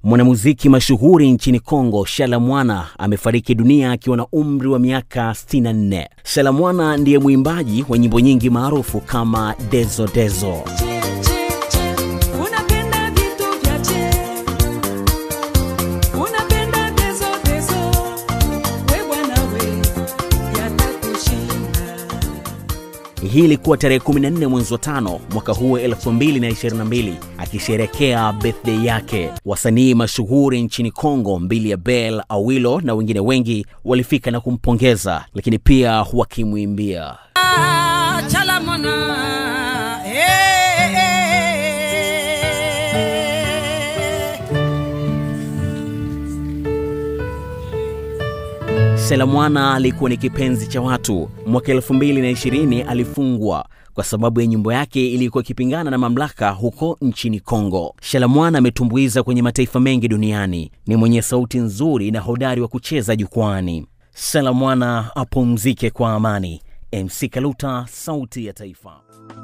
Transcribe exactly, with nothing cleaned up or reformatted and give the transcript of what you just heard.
Mwanamuziki mashuhuri nchini Kongo, Tshala Muana, amefariki dunia akiwa na umri wa miaka sitini na nne. Tshala Muana ndiye mwimbaji wa nyimbo nyingi maarufu kama Dezo Dezo. Hii ilikuwa tarehe kumi na nne mwezi wa tano mwaka huu elfu mbili na ishirini na mbili, akisherehekea birthday yake. Wasanii mashuhuri nchini Kongo, Mbili ya Bel, Awilo na wengine wengi walifika na kumpongeza, lakini pia wakimwimbia Tshala Muana. Tshala Muana alikuwa ni kipenzi cha watu. Mwaka elfu mbili na ishirini alifungwa kwa sababu ya nyimbo yake ilikuwa ikipingana na mamlaka huko nchini Kongo. Tshala Muana ametumbuiza kwenye mataifa mengi duniani. Ni mwenye sauti nzuri na hodari wa kucheza jukwani. Tshala Muana apumzike kwa amani. M C Kaluta, Sauti ya Taifa.